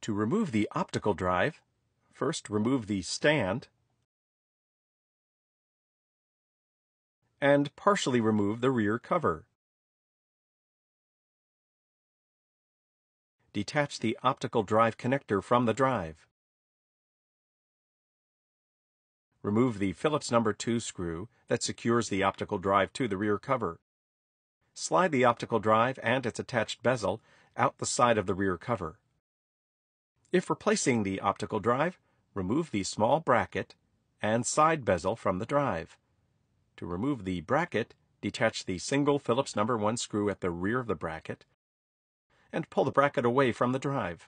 To remove the optical drive, first remove the stand and partially remove the rear cover. Detach the optical drive connector from the drive. Remove the Phillips No. 2 screw that secures the optical drive to the rear cover. Slide the optical drive and its attached bezel out the side of the rear cover. If replacing the optical drive, remove the small bracket and side bezel from the drive. To remove the bracket, detach the single Phillips No. 1 screw at the rear of the bracket and pull the bracket away from the drive.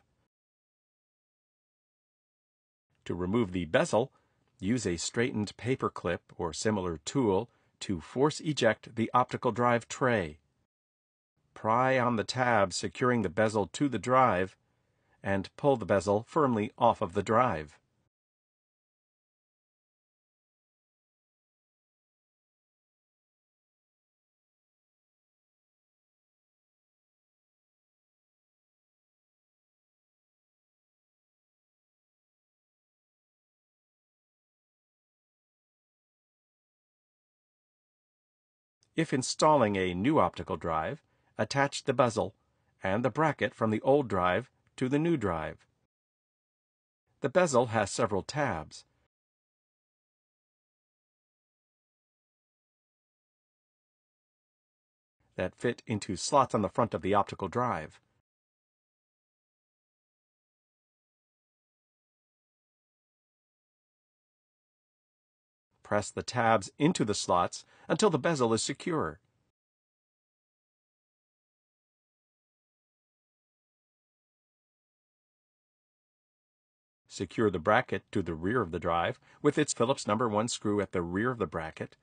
To remove the bezel, use a straightened paper clip or similar tool to force eject the optical drive tray. Pry on the tab securing the bezel to the drive and pull the bezel firmly off of the drive. If installing a new optical drive, attach the bezel and the bracket from the old drive to the new drive. The bezel has several tabs. That fit into slots on the front of the optical drive. Press the tabs into the slots until the bezel is secure. Secure the bracket to the rear of the drive with its Phillips No. 1 screw at the rear of the bracket.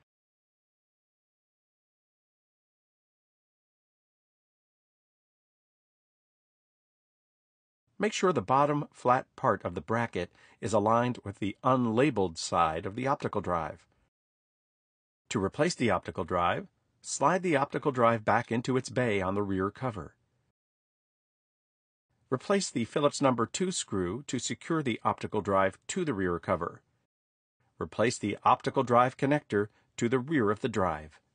Make sure the bottom flat part of the bracket is aligned with the unlabeled side of the optical drive. To replace the optical drive, slide the optical drive back into its bay on the rear cover. Replace the Phillips No. 2 screw to secure the optical drive to the rear cover. Replace the optical drive connector to the rear of the drive.